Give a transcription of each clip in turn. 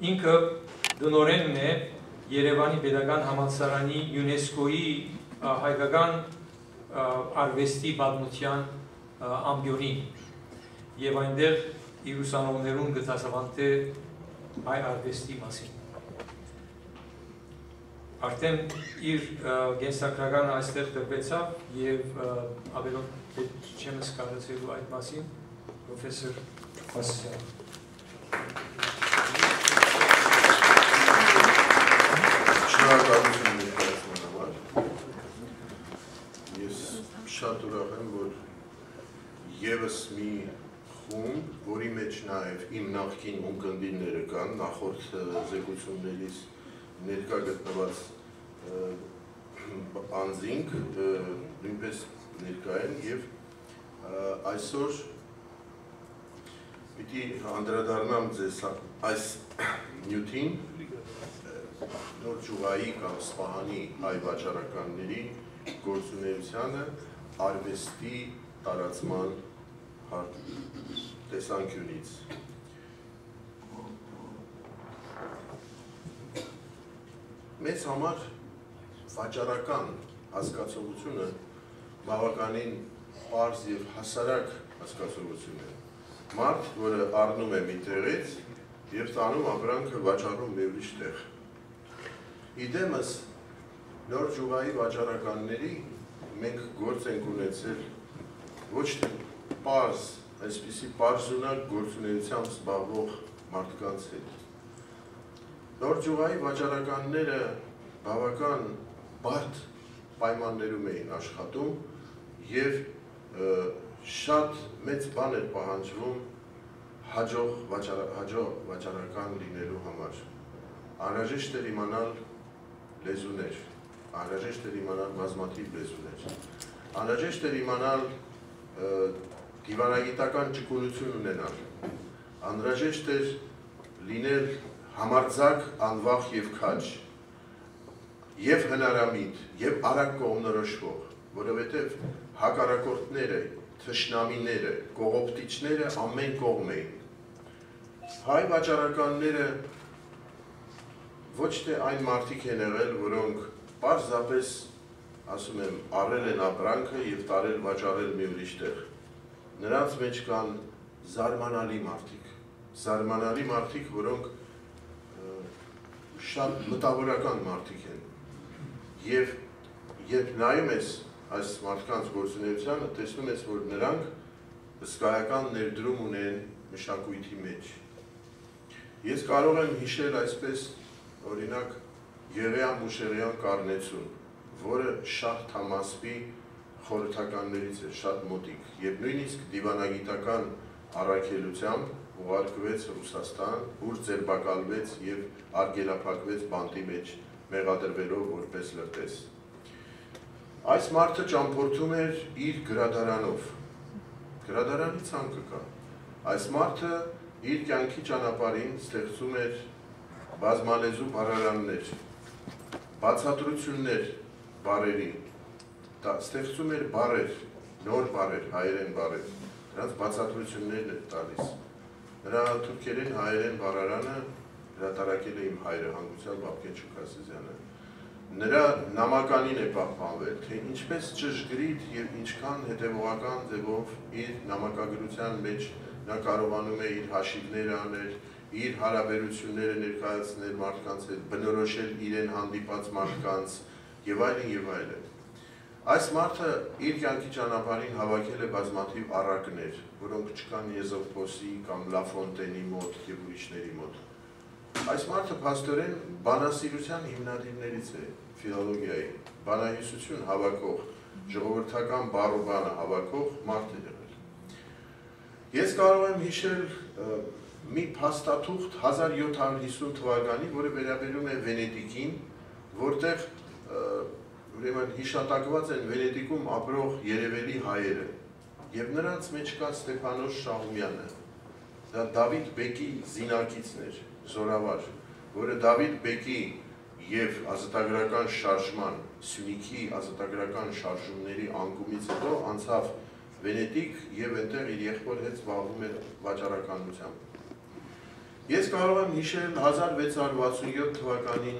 Ինքը դնորենն է Երևանի Պետական Համալսարանի ՅՈՒՆԵՍԿՕ-ի հայկական արվեստի պատմության ամբիոնին եւ այնտեղ իր ուսանողներուն գտածավանդ է հայ արվեստի մասին։ Արդեն իր գենսակրականը այստեղ դրվեցավ եւ ավելորդ չեմ սկսելու այդ մասին պրոֆեսոր Վասիլյան։ Շնորհակալություն ներկայացման համար։ Ես շատ ուրախ եմ, որ եւս մի խումբ, որի մեջ նաեւ իմ նախկին ունկնդիրները կան, նախորդ զեկուցումներից ներկա գտնված անձինք նույնպես ներկա են եւ այսօր պիտի անդրադառնամ ձեզ այս նյութին նոր ճյուղայի կամ Սպահանի հայ վաճառականների գործունեությանը արվեստի տարածման տեսանկյունից։ Մեծ համար վաճառական հասկացողությունը բավականին պարզ եւ հասարակ հասկացողություն է։ Մարդ, որը առնում է մի տեղից եւ տանում ապրանքը վաճառում մի ուրիշ տեղ։ Իդեմս նոր ճյուղայի վաճառականների մենք գործ ենք ունեցել ոչ թե պարզ, այսպիսի պարզունակ գործունեությամբ զբաղվող մարդկանց հետ։ Նոր ճյուղայի վաճառականները բավական բարդ պայմաններում էին աշխատում եւ շատ մեծ բան էր պահանջվում հաջող վաճառական լինելու համար։ Անհրաժեշտ էր իմանալ լեզուներ, անհրաժեշտ էր իմանալ բազմաթիվ լեզուներ, անհրաժեշտ էր իմանալ դիվանագիտական ճկունություն ունենալ, անհրաժեշտ էր լինել համարձակ, անվախ եւ քաջ, եւ հնարամիտ, եւ արագ կողմնորոշվող, որովհետեւ հակառակորդները, թշնամիները, կողոպտիչները ամեն կողմ էին։ Հայ վաճառականները ոչ թե այն մարդիկ են եղել, որոնք պարզապես, ասում եմ, առել են ապրանքը եւ տարել վաճառել մի ուրիշ տեղ։ Նրանց մեջ կան զարմանալի մարդիկ, որոնք շատ մտավորական մարդիկ են։ Եվ երբ նայում ես այս մարդկանց գործունեությանը, տեսնում ես, որ նրանք հսկայական ներդրում ունեն մշակույթի մեջ։ Ես կարող եմ հիշել այսպես, օրինակ, Եղեան Մուշեղյան Կարնեցուն, որը Շահ Թամասպի խորհրդականներից է, շատ մոտիկ, եւ նույնիսկ դիվանագիտական առաքելությամբ ուղարկվեց Ռուսաստան, ուր ձերբակալվեց եւ արգելափակվեց բանտի մեջ, մեղադրվելով որպես լրտես։ Այս մարդը ճամփորդում էր իր գրադարանով, գրադարանի ցանկը կա։ Այս մարդը իր կյանքի ճանապարհին ստեղծում էր բազմալեզու բառարաններ, բացատրություններ բառերի, ստեղծում էր բառեր, նոր բառեր, հայերեն բառեր, նրանց բացատրություններն էր տալիս։ Նրա թուրքերեն հայերեն բառարանը հրատարակել է իմ հայրը, հանգուցյալ Բաբկեն Չուկասեզյանը։ Նրա նամականին է պահպանվել, թե ինչպես ճշգրիտ եւ ինչքան հետեւողական ձևով իր նամակագրության մեջ նա կարողանում է իր հաշիվները անել, իր հարաբերությունները ներկայացնել մարդկանց հետ, բնորոշել իրեն հանդիպած մարդկանց եւ այլն եւ այլն։ Այս մարդը իր կյանքի ճանապարհին հավաքել է բազմաթիվ առակներ, որոնք չկան Եզոփոսի կամ Լաֆոնտենի մոտ եւ ուրիշների մոտ։ Այս մարդը փաստորեն բանասիրության հիմնադիրներից է ֆիլոլոգիայի, բանահյուսություն հավաքող, ժողովրդական բառուբանը հավաքող մարդ է եղել։ Ես կարող եմ հիշել մի փաստաթուղթ 1750 թվականի, որը վերաբերում է Վենետիկին, որտեղ ուրեմն հիշատակված են Վենետիկում ապրող երևելի հայերը, եւ նրանց մեջ կա Ստեփանոս Շահումյանը, դա Դավիթ Բեկի զինակիցն էր, զորավար, որը Դավիթ Բեկի եւ ազատագրական շարժման, Սյունիքի ազատագրական շարժումների անկումից հետո անցավ Վենետիկ եւ այնտեղ իր եղբոր հետ զբաղվում էր վաճառականությամբ։ Ես կարող եմ հիշել 1667 թվականին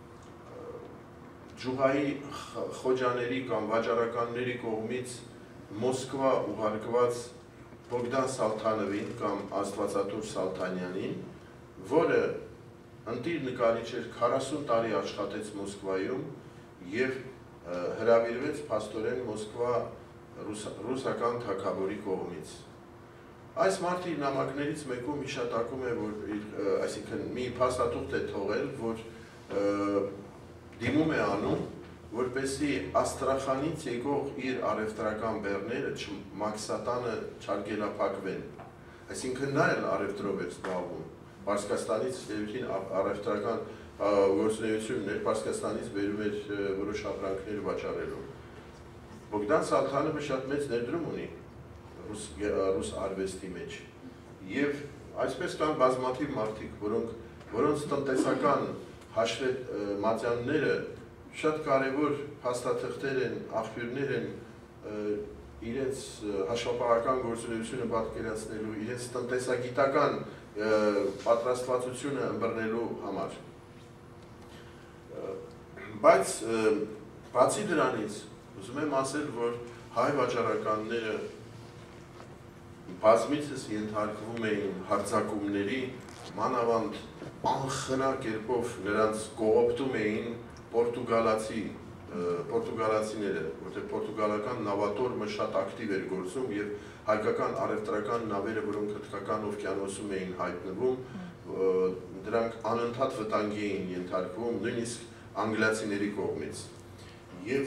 Ջուղայի խոջաների կամ վաճառականների կողմից Մոսկվա ուղարկված Բոգդան Սալթանովին կամ Աստվածատուր Սալթանյանին, որը ընտիր նկարիչ էր, 40 տարի աշխատեց Մոսկվայում և հրավիրվեց փաստորեն Մոսկվա ռուսական թագավորի կողմից։ Այս մարդի նամակներից մեկում հիշատակում է, որ այսինքն մի փաստաթուղթ է թողել, որ դիմում է անում, որպեսզի Աստրախանից եկող իր առևտրական բեռները Մաքսատանը չարգելափակվեն։ Այսինքն նա էլ առևտրով էր զբաղվում։ Պարսկաստանից առևտրական գործունեություններ Պարսկաստանից բերում էր որոշ ապրանքներ վաճառելու։ Բոգդան Սալթանովը շատ մեծ ներդրում ունի ռուս արվեստի մեջ։ Եվ այսպես կան բազմաթիվ մարդիկ, որոնց տնտեսական հաշվետվությունները շատ կարևոր փաստաթղթեր են, աղբյուրներ են իրենց հաշվապահական գործունեությունը պատկերացնելու, իրենց տնտեսագիտական պատրաստվածությունը ըմբռնելու համար։ Բայց բացի դրանից ուզում եմ ասել, որ հայ վաճառականները բազմիցս ենթարկվում էին հարձակումների, մանավանդ անխնա կերպով նրանց կողոպտում էին պորտուգալացիները, որտեղ պորտուգալական նավատորմը շատ ակտիվ էր գործում և հայկական առևտրական նավերը, որոնք Հնդկական օվկիանոսում էին հայտնվում, դրանք անընդհատ վտանգի էին ենթարկվում, նույնիսկ անգլիացիների կողմից։ Եվ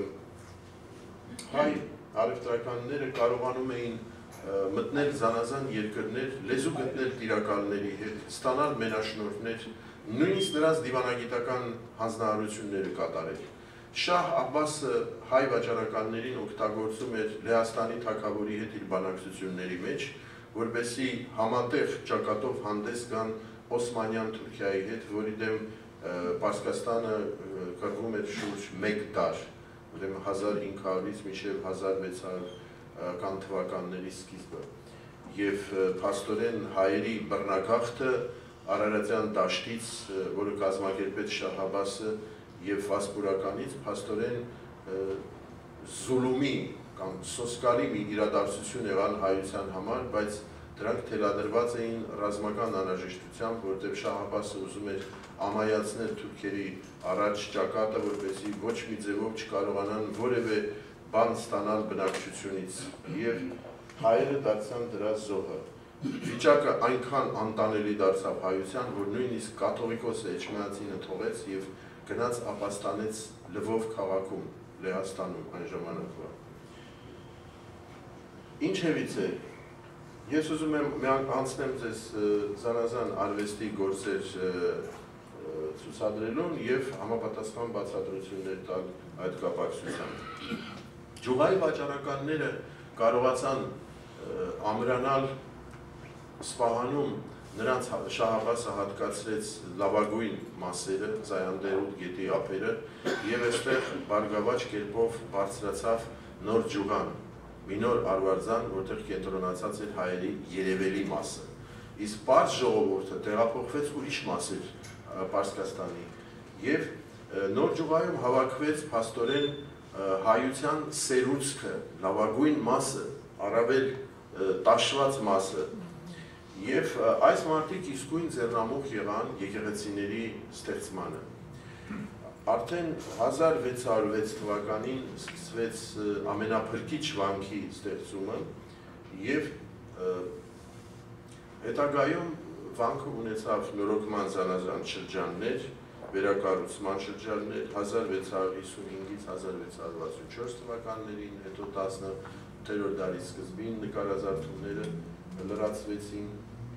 հայ առևտրականները կարողանում էին մտնել զանազան երկրներ, լեզու գտնել տիրակալների հետ, ստանալ մենաշնորհներ, նույնիսկ նրանց դիվանագիտական հանձնարարությունները կատարել։ Շահ Աբբասը հայ վաճառականներին օգտագործում էր Լեհաստանի թագավորի հետ իր բանակցությունների մեջ, որպեսզի համատեղ ճակատով հանդես գան Օսմանյան Թուրքիայի հետ, որի դեմ Պարսկաստանը կռվում էր շուրջ 1 դար, ուրեմն 1500-ից մինչև 1600 թվականների սկիզբը։ Եվ փաստորեն հայերի բռնագաղթը Արարատյան դաշտից, որը կազմակերպեց Շահ Աբբասը և Վասպուրականից, փաստորեն զուլումի կամ սոսկալի մի իրադարձություն եղան հայության համար, բայց դրանք թելադրված էին ռազմական անհրաժեշտությամբ, որտեղ Շահ Աբբասը ուզում էր ամայացնել թուրքերի առաջ ճակատը, որպեսզի ոչ մի ձևով չկարողանան որևէ բան ստանալ բնակչությունից, և հայերը դարձան դրա զոհը։ Վիճակը այնքան անտանելի դարձավ հայության, որ նույնիսկ կաթողիկոսը Էջմիածինը թողեց և գնաց ապաստանեց Լվով քաղաքում, Լեհաստանում այն ժամանակվա։ Ինչևից է, ես ուզում եմ անցնեմ ձեզ զանազան արվեստի գործեր ցուցադրելուն և համապատասխան բացատրություններ տալ այդ կապակցությամբ։ Ջուղայի վաճառականները կարողացան ամրանալ Սպահանում նրանց Շահ Աբբասը հատկացրեց լավագույն մասերը, Զայանդերուտ գետի ափերը, և այստեղ բարգավաճ կերպով բարձրացավ նոր ջուղան, մի նոր արվարձան, որտեղ կենտրոնացած էր հայերի երևելի մասը։ Իսկ պարզ ժողովուրդը տեղափոխվեց ուրիշ մասեր Պարսկաստանի, և նոր ջուղայում հավաքվեց փաստորեն հայության սերուցքը, լավագույն մասը, առավել տաշված մասը, և այս մարդիկ իսկույն ձեռնամուխ եղան եկեղեցիների ստեղծմանը։ Արդեն 1606 թվականին սկսվեց ամենափրկիչ վանքի ստեղծումը և հետագայում վանքը ունեցավ նորոգման զանազան շրջաններ, վերակառուցման շրջաններ 1655-ից 1664 թվականներին, հետո 18-րդ դարի սկզբին նկարազարդումները լրացվեցին։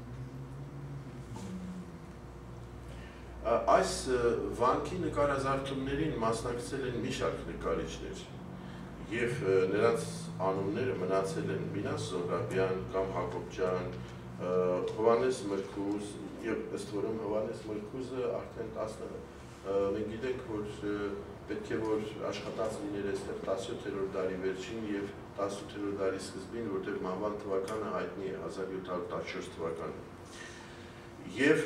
Այս վանքի նկարազարդումներին մասնակցել են մի շարք նկարիչներ և նրանց անունները մնացել են Մինաս Զոհրաբյան կամ Հակոբ ջան, Հովհաննես Մրգուզ և ըստ որում Հովհաննես Մրգուզը արդեն մենք գիտենք, որ պետք է որ աշխատած լիներ այստեղ 17-րդ դարի վերջին և 18-րդ դարի սկզբին, որտեղ մահվան թվականը հայտնի է 1714 թվականը։ Եվ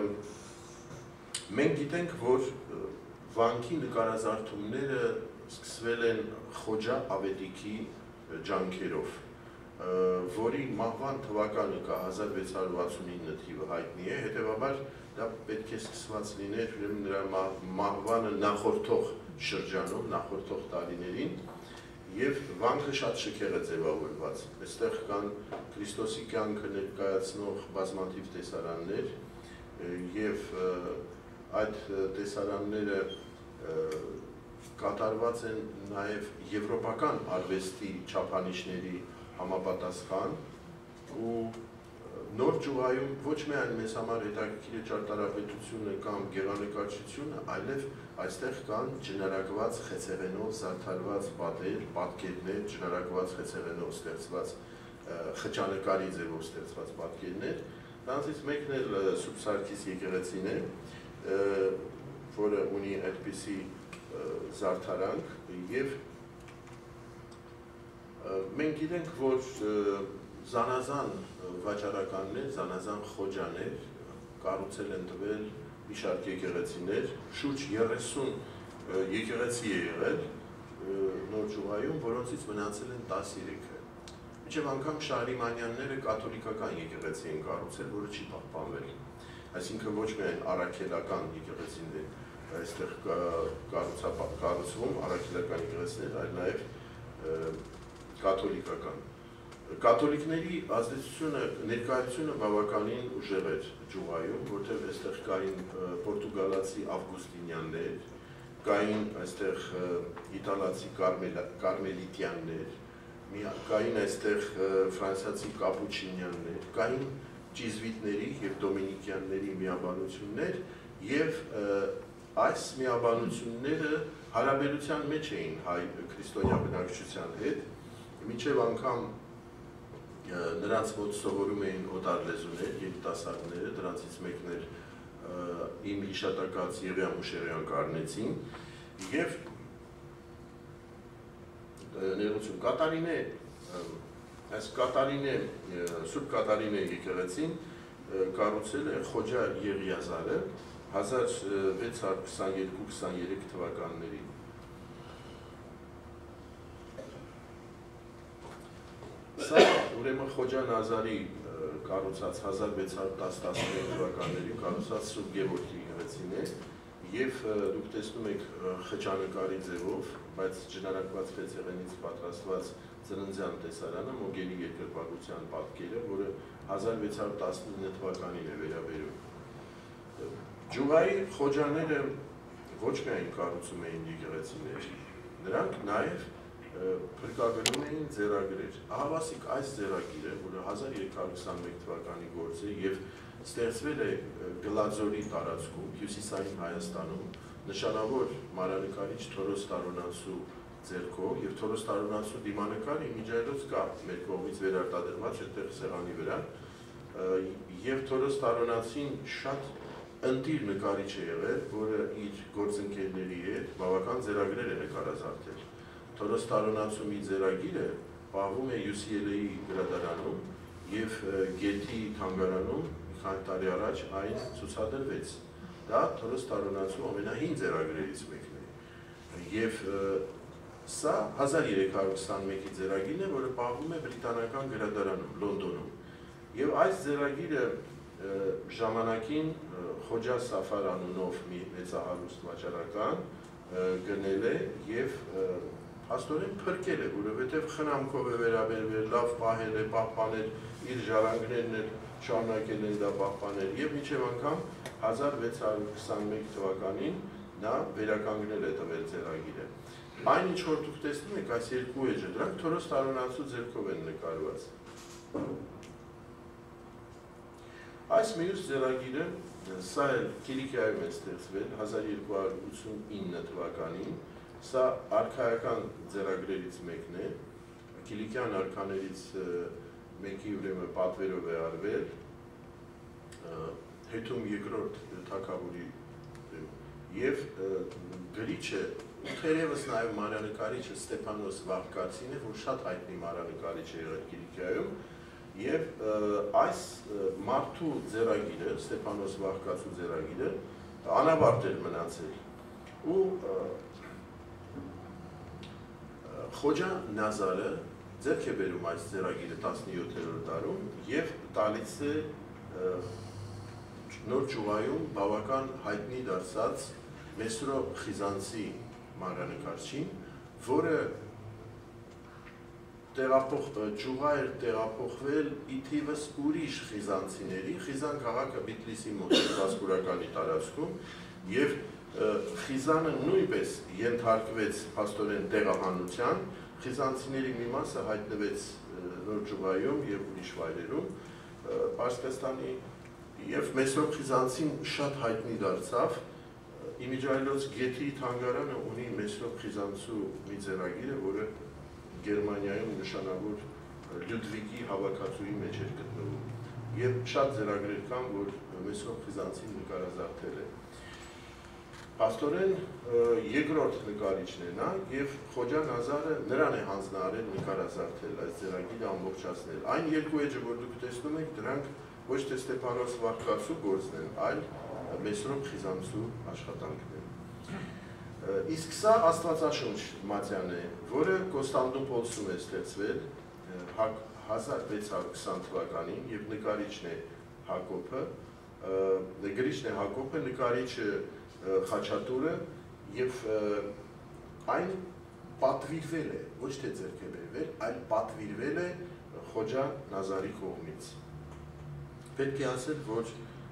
մենք գիտենք, որ վանքի նկարազարդումները սկսվել են Խոջա Ավետիքի ջանքերով, որի մահվան թվականը կա 1669 թիվը հայտնի է, հետևաբար դա պետք է սկսված լիներ նրա մահվանը նախորդող շրջանում, նախորդող տարիներին, եւ վանքը շատ շքեղ է ձևավորված։ Այստեղ կան Քրիստոսի կյանքը ներկայացնող բազմաթիվ տեսարաններ եւ այդ տեսարանները կատարված են նաեւ եվրոպական արվեստի չափանիշների համապատասխան ու նոր ճյուղայում ոչ միայն մեզ համար հետաքրքիր է ճարտարապետությունը կամ գեղանկարչությունը, այլև այստեղ կան ջնարակված խեցեղենով զարդարված պատկերներ, ջնարակված խեցեղենով ստեղծված խճանկարի ձևով ստեղծված պատկերներ։ Դրանցից մեկն էլ Սուրբ Սարգիս եկեղեցին է, որը ունի այդպիսի զարդարանք եւ մենք գիտենք, որ զանազան վաճառականներ, զանազան խոջաներ կառուցել են տվել մի շարք եկեղեցիներ, շուրջ 30 եկեղեցի է եղել Նոր Ճյուղայում, որոնցից մնացել են 13-ը։ Մինչև անգամ Շահրիմանյանները կաթոլիկական եկեղեցի են կառուցել, որը չի պահպանվել։ Այսինքն ոչ միայն առաքելական եկեղեցիներ այստեղ կառուցվում, առաքելական եկեղեցիներ, այլ նաև կաթոլիկական։ Կաթոլիկների ազդեցությունը, ներկայությունը բավականին ուժեղ էր Ճյուղայում, որտեղ այստեղ կային պորտուգալացի ավգուստինյաններ, կային այստեղ իտալացի կարմելիտյաններ, կային այստեղ ֆրանսիացի կապուչինյաններ, կային ճիզվիտների եւ դոմինիկյանների միաբանություններ եւ այս միաբանությունները հարաբերության մեջ էին հայ քրիստոնյա բնակչության հետ, մինչեւ անգամ նրանց մոտ սովորում էին օտար լեզուներ, երիտասարդները, դրանցից մեկն էր իմ հիշատակած Եղիա Մուշերյան Կարնեցին եւ ներողություն Կատարինե, այս Կատարինե, Սուրբ Կատարինե եկեղեցին կառուցել է Խոջա Եղիազարը 1622-23 թվականներին։ Սա ուրեմն Խոջա Նազարի կառուցած 1610-13 թվականներին կառուցած Սուրբ Գևորգի եկեղեցին է եւ դուք տեսնում եք խճանկարի ձևով, բայց ջնարակված խեցեղենից պատրաստված ծննդյան տեսարանը Մոգերի երկրպագության պատկերը, որը 1619 թվականին է վերաբերում։ Ճյուղայի խոջաները ոչ միայն կառուցում էին եկեղեցիներ, նրանք նաեւ փրկագրում էին ձեռագրեր։ Ահավասիկ այս ձեռագիրը, որը 1321 թվականի գործ է եւ ստեղծվել է Գլաձորի տարածքում, հյուսիսային Հայաստանում, նշանավոր մանրանկարիչ Թորոս Տարոնացու ձեռքով եւ Թորոս Տարոնացու դիմանկարը իմիջիայլոց կա մեր կողմից վերարտադրված այդտեղ սեղանի վրա եւ Թորոս Տարոնացին շատ ընտիր նկարիչ է եղել, որը իր գործընկերների հետ բավական ձեռագրեր է նկարազարդել։ Թորոս Տարոնացու մի ձեռագիրը պահվում է UCLA-ի գրադարանում եւ Գետի թանգարանում մի քանի տարի առաջ այն ցուցադրվեց։ Դա Թորոս Տարոնացու ամենահին ձեռագրերից մեկն է։ Եվ սա 1321-ի ձեռագիրն է, որը պահվում է բրիտանական գրադարանում Լոնդոնում։ Եվ այս ձեռագիրը ժամանակին Խոջա Սաֆար անունով մի մեծահարուստ վաճառական գնել է եւ հաստորեն փրկել է, որովհետև խնամքով է վերաբերվել, լավ պահել է, պահպանել, իր ժառանգներն էլ շարունակել են դա պահպանել եւ մինչեւ անգամ 1621 թվականին նա վերականգնել է տվել ձեռագիրը։ Այն ինչ որ դուք տեսնում եք, այս երկու էջը, դրանք Թորոս Տարոնացու ձեռքով են նկարված։ Այս մյուս ձեռագիրը, սա էլ Կիլիկիայում է ստեղծվել 1289 թվականին, սա արքայական ձեռագրերից մեկն է, Կիլիկյան արքաներից մեկի ուրեմն պատվերով է արվել, Հետում երկրորդ թագավորի եւ գրիչը, թերևս նաեւ մանրանկարիչը Ստեփանոս Վահկացին է, որ շատ հայտնի մանրանկարիչ է եղել Կիլիկիայում, Եվ այս մարդու ձեռագիրը, Ստեփանոս Վահկացու ձեռագիրը, անավարտ էր մնացել։ Ու Խոջա Նազարը ձեռք է բերում այս ձեռագիրը 17-րդ դարում և տալիս է Նոր Ճուղայում բավական հայտնի դարձած Մեսրո Խիզանցի մանրանկարչին, որը Ճուղա էր տեղափոխվել ի թիվս ուրիշ խիզանցիների, Խիզան քաղաքը Բիթլիսի մոտ Վասկուրականի տարածքում, և Խիզանը նույնպես ենթարկվեց փաստորեն տեղահանության, խիզանցիների մի մասը հայտնվեց Նոր Ճուղայում և ուրիշ վայրերում, Պարսկաստանի և Մեսրո Խիզանցին շատ հայտնի դարձավ, Իմիջայլոց գեթի թանգարանը ունի Մեսրո Խիզանցու մի ձեռագիրը, որը Գերմանիայում նշանավոր Լյուդվիգի հավաքածուի մեջ էր գտնվում և շատ ձեռագրեր կան, որ Մեսրո Խիզանցին նկարազարդել է։ Փաստորեն երկրորդ նկարիչն է նա և Խոջա Նազարը նրան է հանձնարարել նկարազարդել այս ձեռագիրը ամբողջացնել։ Այն երկու էջը, որ դուք տեսնում եք, դրանք ոչ թե Ստեփանոս Վահկացու գործն են, այլ Մեսրո Խիզանցու աշխատանքն են։ Իսկ սա Աստվածաշունչ մատյան է, որը Կոստանդնուպոլսում է ստեղծվել 1620 թվականին և նկարիչն է Հակոբը, նկարիչը Խաչատուրը և այն պատվիրվել է, ոչ թե ձեռք է բերվել, այլ պատվիրվել է Խոջա Նազարի կողմից։ Պետք է ասել, որ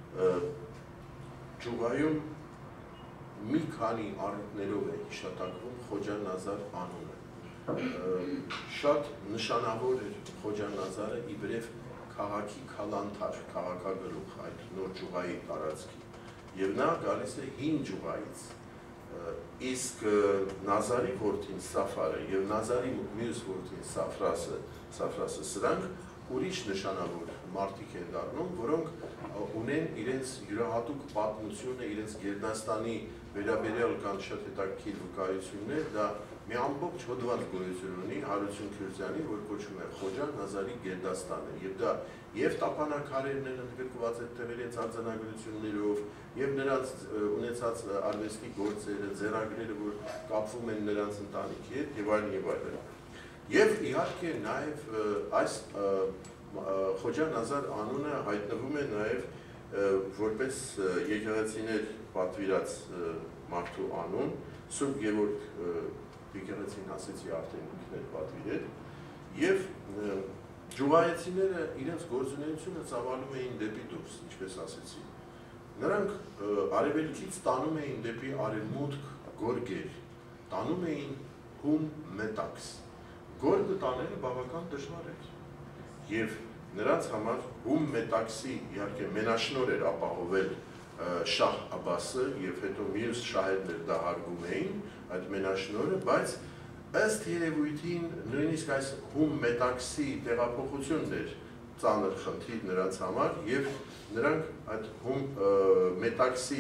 Ճուղայում մի քանի առիթներով է հիշատակվում Խոջա Նազար անունը։ Շատ նշանավոր էր Խոջա Նազարը իբրև քաղաքի քալանթար, քաղաքագլուխ այդ Նոր Ճուղայի տարածքի։ Եվ նա գալիս է հին Ճուղայից, իսկ Նազարի որդին Սաֆարը և Նազարի մյուս որդին Սաֆրասը սրանք ուրիշ նշանավոր մարդիկ են դառնում, որոնք ունեն իրենց յուրահատուկ պատմությունը, իրենց Գերդաստանի վերաբերյալ կան շատ հետաքրքիր վկայություններ, դա մի ամբողջ հոդված գոյություն ունի Հարություն Քյուրսյանի, որ կոչվում է Խոջա Նազարի Գերդաստանը, և դա և տապանաքարերն են ընդգրկված այդտեղ իրենց արձանագրություններով, և նրանց ունեցած արվեստի գործերը, ձեռագրերը, որ կապվում են նրանց ընտանիքի հետ, և այլն և այլն։ Եվ իհարկե նաև այս Խոջա Նազար անունը հայտնվում է նաև որպես եկեղեցիներ պատվիրած մարդու անուն, Սուրբ Գևորգ եկեղեցին ասեցի արդեն ինքներ պատվիրել, և Ճուղայեցիները իրենց գործունեությունը ծավալում էին դեպի դուրս, ինչպես ասեցի։ Նրանք արևելքից տանում էին դեպի արևմուտք գորգեր, տանում էին հում մետաքս։ Գորգը տանելը բավական դժվար էր։ Եվ նրանց համար հում մետաքսի իհարկե մենաշնոր էր ապահովել Շահ Աբասը և հետո մյուս շահերներ դա հարգում էին այդ մենաշնորը, բայց ըստ երևույթին նույնիսկ այս հում մետաքսի տեղափոխությունն էր ծանր խնդիր նրանց համար և նրանք այդ հում մետաքսի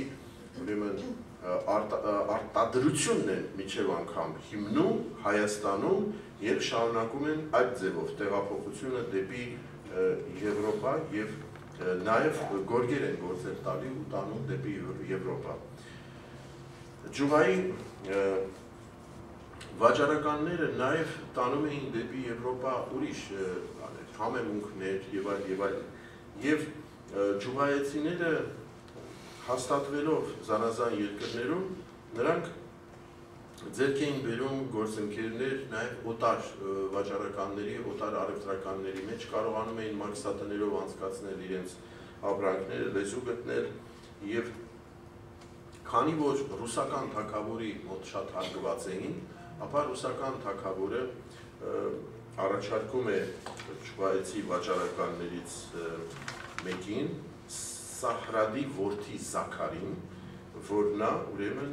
արտադրությունն են մինչև անգամ հիմնում Հայաստանում և շարունակում են այդ ձևով տեղափոխությունը դեպի Եվրոպա և նաև գորգեր են գործել տալի ու տանում դեպի Եվրոպա։ Ճուղայի վաճառականները նաև տանում էին դեպի Եվրոպա ուրիշ համեմունքներ և այլ։ Եվ ճուղայեցիները հաստատվելով զանազան երկրներում, նրանք ձեռք էին բերում գործընկերներ նաև օտար վաճառականների, օտար առևտրականների մեջ, կարողանում էին մաքսատներով անցկացնել իրենց ապրանքները, լեզու գտնել և քանի որ ռուսական թագավորի մոտ շատ հարգված էին, ապա ռուսական թագավորը առաջարկում է ճուղայեցի վաճառականներից մեկին, Սահրադի որդի Զաքարին, որ նա ուրեմն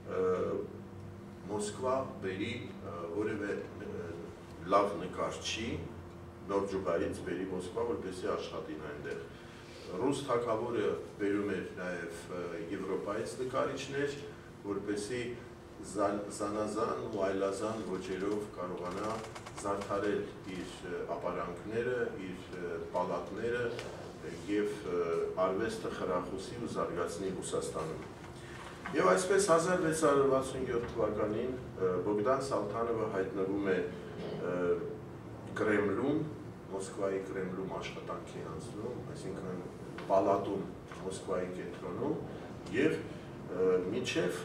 Մոսկվա բերի որևէ լավ նկարչի Նոր Ճուղայից բերի Մոսկվա, որպեսզի աշխատին այնտեղ։ Ռուս թագավորը բերում էր նաև Եվրոպայից նկարիչներ, որպեսզի զանազան ու այլազան ոճերով կարողանա զարդարել իր ապարանքները, իր պալատները և արվեստը խրախուսի ու զարգացնի Ռուսաստանում։ Եվ այսպես 1667 թվականին Բոգդան Սալթանովը հայտնվում է Կրեմլում, Մոսկվայի Կրեմլում աշխատանքի անցնում, այսինքն պալատում Մոսկվայի կենտրոնում և մինչև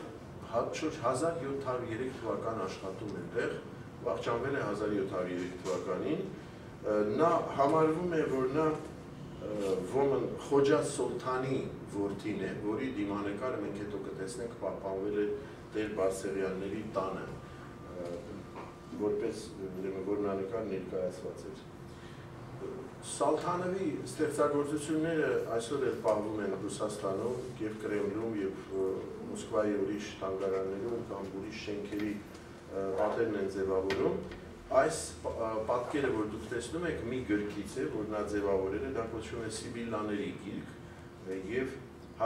1703 թվական աշխատում այնտեղ, վախճանվել է 1703 թվականին, նա համարվում է, որ նա Ոմն Խոջա Սոլթանի որդին է, որի դիմանկարը մենք հետո կտեսնենք պահպանվել է Տեր Բարսեղյանների տանը, որպես որմնանկար ներկայացված էր։ Սալթանովի ստեղծագործությունները այսօր էլ պահվում են Ռուսաստանում և Կրեմլում և Մոսկվայի ուրիշ թանգարաններում կամ ուրիշ շենքերի պատերն են ձևավորում։ Այս պատկերը, որ դուք տեսնում եք, մի գրքից է, որ նա ձևավորել է, դա կոչվում է Սիբիլլաների գիրք և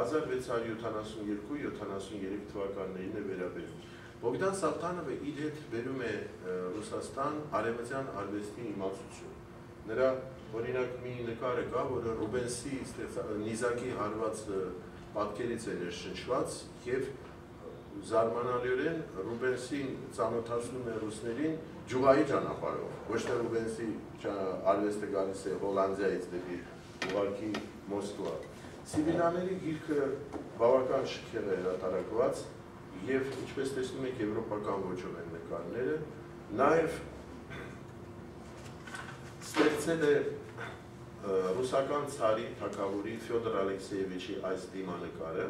1672-73 թվականներին է վերաբերում։ Բոգդան Սալթանովը իր հետ բերում է Ռուսաստան արևմտյան արվեստի իմացություն։ Նրա օրինակ մի նկարը կա, որը Ռուբենսի նիզակի հարված պատկերից է ներշնչված և զարմանալիորեն Ռուբենսին ծանոթացնում է ռուսներին ջուղայի ճանապարհով, ոչ թե Ռուբենսի արվեստը գալիս է Հոլանդիայից դեպի ուղղակի Մոսկվա։ Սիբիլլաների գիրքը բավական շքեղ է հրատարակված և ինչպես տեսնում եք եվրոպական ոճով են նկարները, նաև ստեղծել է ռուսական ցարի թագավորի Ֆյոդոր Ալեքսեևիչի այս դիմանկարը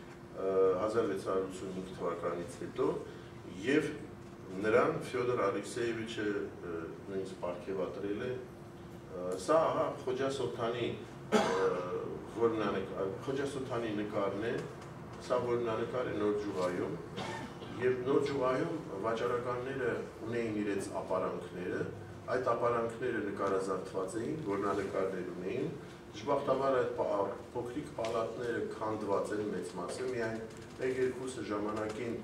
1685 թվականից հետո և նրան Ֆյոդոր Ալեքսեևիչը նույնիսկ պարգևատրել է։ Սա Խոջա Սոլթանի նկարն է, սա որմնանկար է Նոր ջուղայում և Նոր ջուղայում վաճառականները ունեին իրենց ապարանքները, այդ ապարանքները նկարազարդված էին, որմնանկարներ ունեին, դժբախտաբար այդ փոքրիկ պալատները քանդված են մեծ մասը, միայն մեկ-երկուսը ժամանակին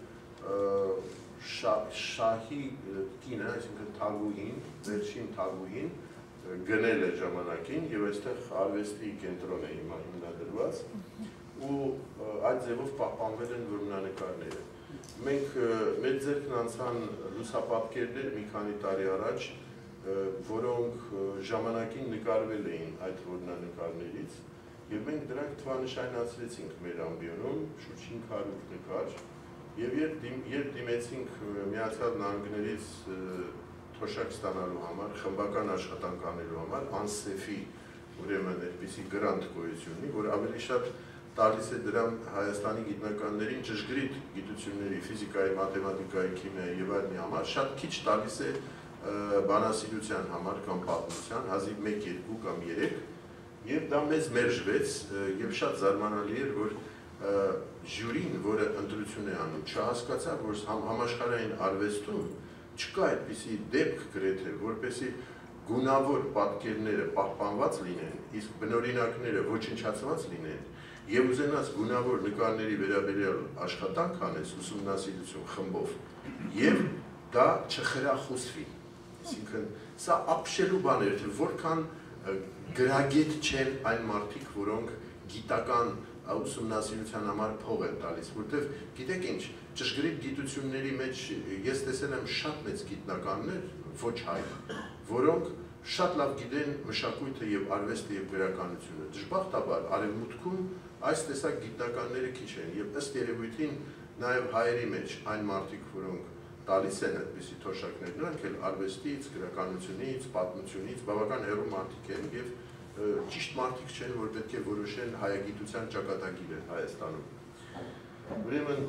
շահի կինը, այսինքն թագուհին, վերջին թագուհին գնել է ժամանակին և այստեղ արվեստի կենտրոն է հիմնադրված ու այդ ձևով պահպանվել են որմնանկարները։ Մենք մեր ձեռքն անցան լուսապատկերներ մի քանի տարի առաջ, որոնք ժամանակին նկարվել էին այդ որմնանկարներից և մենք դրանք թվանշանացրեցինք մեր ամբիոնում, շուրջ 500 նկար և երբ դիմեցինք Միացյալ Նահանգներից թոշակ ստանալու համար, խմբական աշխատանք անելու համար, ANSEF-ի ուրեմն այդպիսի գրանտ գոյություն ունի, որ ավելի շատ տալիս է դրան Հայաստանի գիտնականներին ճշգրիտ գիտությունների, ֆիզիկայի, մաթեմատիկայի, քիմիայի և այլնի համար, շատ քիչ տալիս է բանասիրության համար կամ պատմության, հազիվ 1, 2 կամ 3 և դա մեզ մերժվեց և շատ զարմանալի էր, որ ժյուրին, որը ընտրություն է անում, չհասկացավ, որ համաշխարհային արվեստում չկա այդպիսի դեպք գրեթե, որպեսզի գունավոր պատկերները պահպանված լինեն, իսկ բնօրինակները ոչնչացված լինեն և ուզենաս գունավոր նկարների վերաբերյալ աշխատանք անես, ուսումնասիրություն խմբով և դա չխրախուսվի։ Այսինքն, սա ապշելու բան էր, թե որքան գրագետ չեն այն մարդիկ, որոնք գիտական ուսումնասիրության համար փող են տալիս, որտեղ գիտեք ինչ, ճշգրիտ գիտությունների մեջ ես տեսել եմ շատ մեծ գիտնականներ, ոչ հայ, որոնք շատ լավ գիտեն մշակույթը և արվեստը և գրականությունը։ Դժբախտաբար արևմուտքում այս տեսակ գիտնականները քիչ են և ըստ երևույթին նաև հայերի մեջ այն մարդիկ, որոնք տալիս են այդպիսի թոշակներ, նրանք էլ արվեստից, գրականությունից, պատմությունից բավական հեռու մարդիկ են և ճիշտ մարդիկ չեն, որ պետք է որոշեն հայագիտության ճակատագիրը Հայաստանում։ Ուրեմն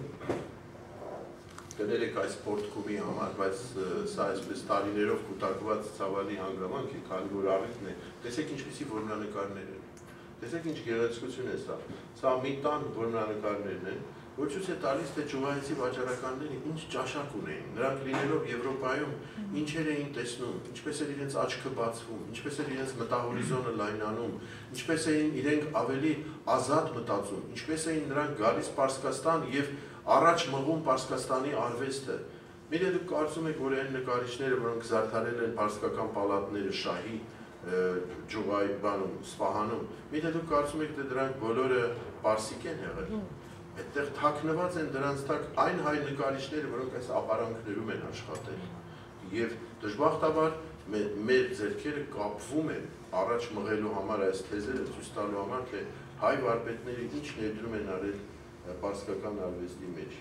կներեք այս պորտկումի համար, բայց սա այսպես տարիներով կուտակված ցավալի հանգամանք է, քանի որ առիթն է։ Տեսեք ինչպիսի որմնանկարներ են։ Տեսեք ինչ գեղեցկություն է սա։ Սա մի տան որմնանկարներն են։ Ոչուց է տալիս, թե ճուղայեցի վաճառականները ինչ ճաշակ ունեին, նրանք լինելով Եվրոպայում ինչեր էին տեսնում, ինչպես էր իրենց աչքը բացվում, ինչպես էր իրենց մտահորիզոնը լայնանում, ինչպես էին իրենք ավելի ազատ մտածում, ինչպես էին նրանք գալիս Պարսկաստան եւ առաջ մղում Պարսկաստանի արվեստը։ Մի դե դուք կարծում եք, որ այն նկարիչները, որոնք զարդարել են պարսկական պալատները շահի ջուղայի բանում, Սպահանում, մի դե դուք կարծում եք, թե դրանք բոլորը պարսիկ են եղել։ Այդտեղ թաքնված են դրանց թակ այն հայ նկարիչները, որոնք այս ապարանքներում են աշխատել։ Եվ դժբախտաբար մեր ձեռքերը կապվում են առաջ մղելու համար այս թեզերը ցույց տալու համար, թե հայ վարպետները ինչ ներդրում են արել պարսկական արվեստի մեջ։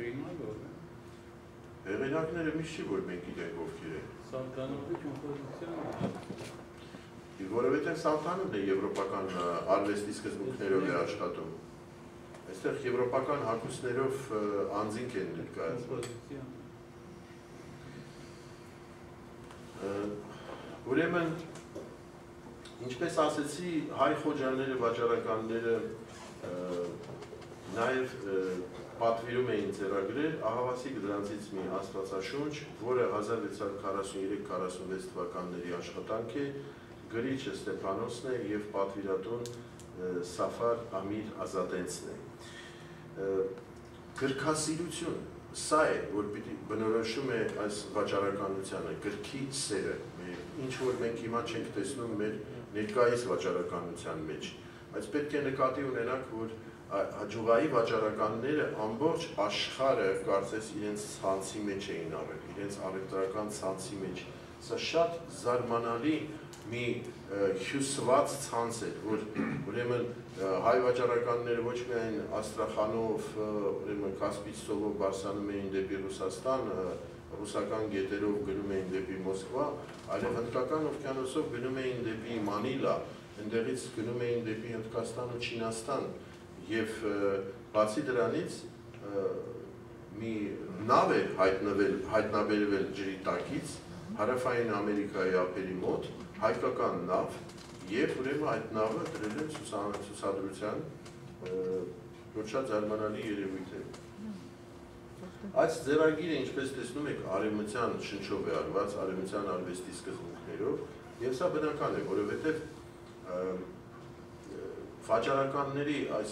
Հեղինակները միշտ չի, որ մենք գիտենք ովքեր են։ Սալթանովի կոմպոզիցիան։ Որովհետև Սալթանովն է եվրոպական արվեստի սկզբունքներով է աշխատում։ Այստեղ եվրոպական հագուստներով անձինք են ներկայացնում։ Ուրեմն, ինչպես ասեցի, հայ խոջաները, վաճառականները նաև պատվիրում էին ձեռագրել Ահավասիկ դրանցից մի աստվածաշունչ, որը 1643-46 թվականների աշխատանք է, գրիչը Ստեփանոսն է և պատվիրատուն Սաֆար Ամիր Ազատենցն է։ Գրքասիրություն, սա է, որ բնորոշում է այս վաճառականությանը, գրքի սերը, ինչ որ մենք հիմա չենք տեսնում մեր ներկայիս վաճառականության մեջ, բայց պետք է նկատի ունենանք, որ ջուղայի վաճառականները ամբողջ աշխարհը կարծես իրենց ցանցի մեջ էին առել, իրենց առևտրական ցանցի մեջ։ Սա շատ զարմանալի մի հյուսված ցանց էր, որ ուրեմն հայ վաճառականները ոչ միայն Աստրախանով, ուրեմն Կասպից ծովով բարսանում էին դեպի Ռուսաստան, ռուսական գետերով գնում էին դեպի Մոսկվա, այլև հնդկական օվկիանոսով գնում էին դեպի Մանիլա, այնտեղից գնում էին դեպի Հնդկաստան ու Չինաստան, եւ բացի դրանից մի նավ է հայտնաբերվել ջրի տակից հարավային Ամերիկայի ափերի մոտ, հայկական նավ, եւ ուրեմն այդ նավը դրել են ցուցադրության, որ շատ զարմանալի երևույթ է։ Այս ձեռագիրը, ինչպես տեսնում եք, արևմտյան շնչով է արված, արևմտյան արվեստի սկզբունքներով, եւ սա բնական է, որովհետեւ վաճառականների այս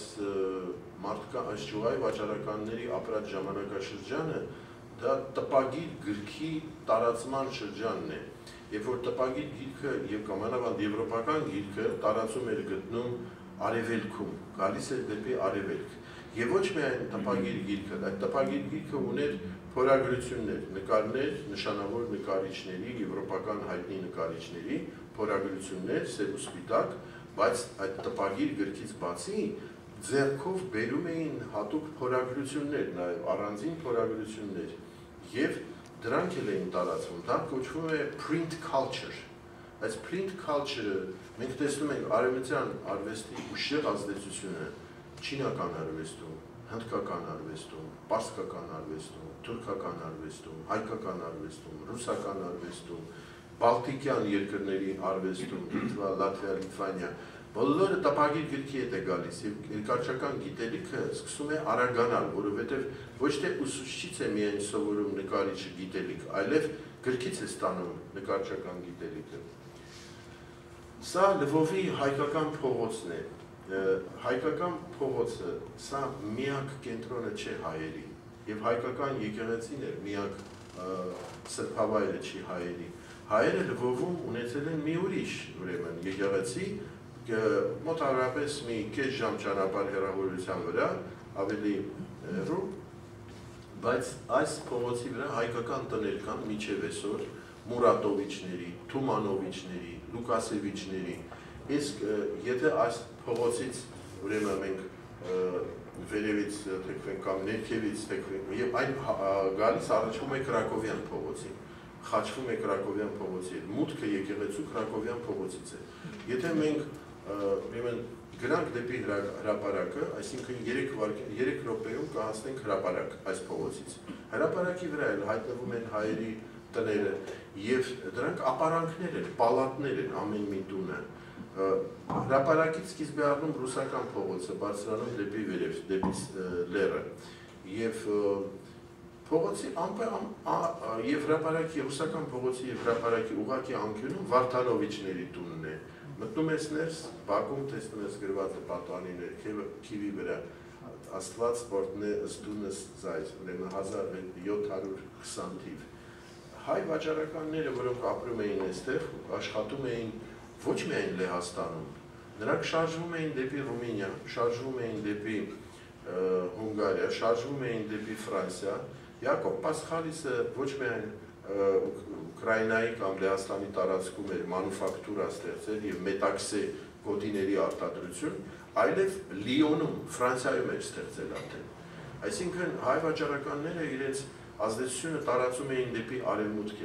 ջուղայի վաճառականների ապրած ժամանակաշրջանը դա տպագիր գրքի տարածման շրջանն է, երբ որ տպագիր գիրքը եւ կամանավանդ եվրոպական գիրքը տարածում էր գտնում արևելքում, գալիս էր դեպի արևելք։ Եվ ոչ միայն տպագիր գիրքը, այդ տպագիր գիրքը ուներ փորագրություններ, նկարներ նշանավոր նկարիչների, եվրոպական հայտնի նկարիչների փորագրություններ, սև ու սպիտակ, բայց այդ տպագիր գրքից բացի ձեռքով բերում էին հատուկ փորագրություններ, նաև առանձին փորագրություններ, եւ դրանք էլ էին տարածվում, դա կոչվում է print culture։ Այս print culture-ը մենք տեսնում ենք արևմտյան արվեստի ուժեղ ազդեցությունը չինական արվեստում, հնդկական արվեստում, պարսկական արվեստում, թուրքական արվեստում, հայկական արվեստում, ռուսական արվեստում, բալտիկյան երկրների արվեստում, Լիտվա, Լատվիա, Լիտվանիա, բոլորը տպագիր գրքի հետ է գալիս եւ երկարչական գիտելիքը սկսում է արագանալ, որովհետեւ ոչ թե ուսուցչից է միայն սովորում նկարիչը գիտելիք, այլև գրքից է ստանում նկարչական գիտելիքը։ Սա Լվովի հայկական փողոցն է։ Հայկական փողոցը սա միակ կենտրոնը չէ հայերի եւ հայկական եկեղեցին է միակ սրբավայրը չի հայերի։ Հայերը Լվովում ունեցել են մի ուրիշ ուրեմն եկեղեցի մոտավորապես մի կես ժամ ճանապարհ հեռավորության վրա, ավելի հեռու, բայց այս փողոցի վրա հայկական տներ կան մինչև այսօր Մուրատովիչների, Թումանովիչների, Լուկասևիչների։ Իսկ եթե այս փողոցից ուրեմն մենք վերևից թեքվենք կամ ներքևից թեքվենք եւ այն գալիս առաջվում է Կրակովյան փողոցին, խաչվում է Կրակովյան փողոցի հետ, մուտքը եկեղեցու Կրակովյան փողոցից է։ Եթե մենք ուրեմն գնանք դեպի հրապարակը, այսինքն 3 րոպեում կհասնենք հրապարակ այս փողոցից։ Հրապարակի վրա էլ հայտնվում են հայերի տները եւ դրանք ապարանքներ են, պալատներ են ամեն մի տունը։ հրապարակից սկիզբ է առնում ռուսական փողոցը, բարձրանում դեպի վերև, դեպի լեռը։ Եվ փողոցի եւ հրապարակի ռուսական փողոցի եւ հրապարակի ուղղակի անկյունում Վարդանովիչների տունն է։ Մտնում ես ներս, բակում տեսնում ես գրված է պատանիներ, քիվի վրա Աստված սպորտնե ըստունս զայս, ուրեմն 1720 թիվ։ Հայ վաճառականները, որոնք ապրում էին այստեղ, աշխատում էին ոչ միայն Լեհաստանում, նրանք շարժվում էին դեպի Ռումինիա, շարժվում էին դեպի Հունգարիա, շարժվում էին դեպի Ֆրանսիա։ Յակոբ Պասխալիսը ոչ միայն Ուկրաինայի կամ Լեհաստանի տարածքում էր մանուֆակտուրա ստեղծել եւ մետաքսե գոտիների արտադրություն, այլև Լիոնում, Ֆրանսիայում էր ստեղծել արդեն։ Այսինքն հայ վաճառականները իրենց ազդեցությունը տարածում էին դեպի արևմուտք։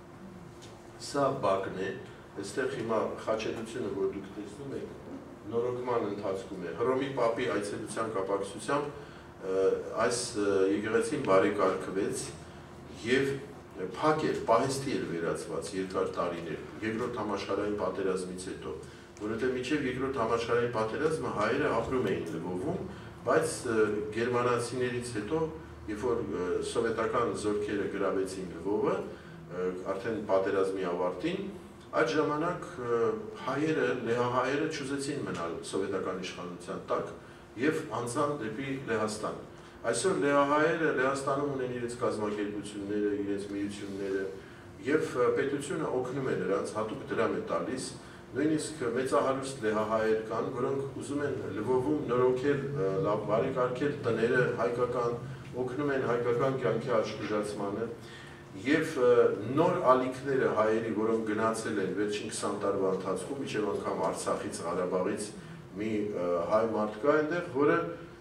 Սա բակն է, այստեղ հիմա խաչելությունը, որ դուք տեսնում եք, նորոգման ընթացքում է։ Հռոմի Պապի այցելության կապակցությամբ այս եկեղեցին բարեկարգվեց եւ փակ էր, պահեստի էր վերածված երկար տարիներ, երկրորդ համաշխարհային պատերազմից հետո, որովհետեւ մինչեւ երկրորդ համաշխարհային պատերազմը հայերը ապրում էին Լվովում, բայց գերմանացիներից հետո, երբ որ սովետական զորքերը գրավեցին Լվովը, արդեն պատերազմի ավարտին, այդ ժամանակ հայերը, լեհահայերը չուզեցին մնալ սովետական իշխանության տակ եւ անցան դեպի Լեհաստան։ Այսօր լեհահայերը Լեհաստանում ունեն իրենց կազմակերպությունները, իրենց միությունները եւ պետությունը օգնում է նրանց, հատուկ դրամ է տալիս, նույնիսկ մեծահարուստ լեհահայեր կան, որոնք ուզում են Լվովում նորոգել, լավ բարեկարգել տները հայկական, օգնում են հայկական կյանքի աշխուժացմանը եւ նոր ալիքները հայերի, որոնք գնացել են վերջին 20 տարվա ընթացքում, մինչեւ անգամ Արցախից, Ղարաբաղից մի հայ մարդ կա այնտեղ, որը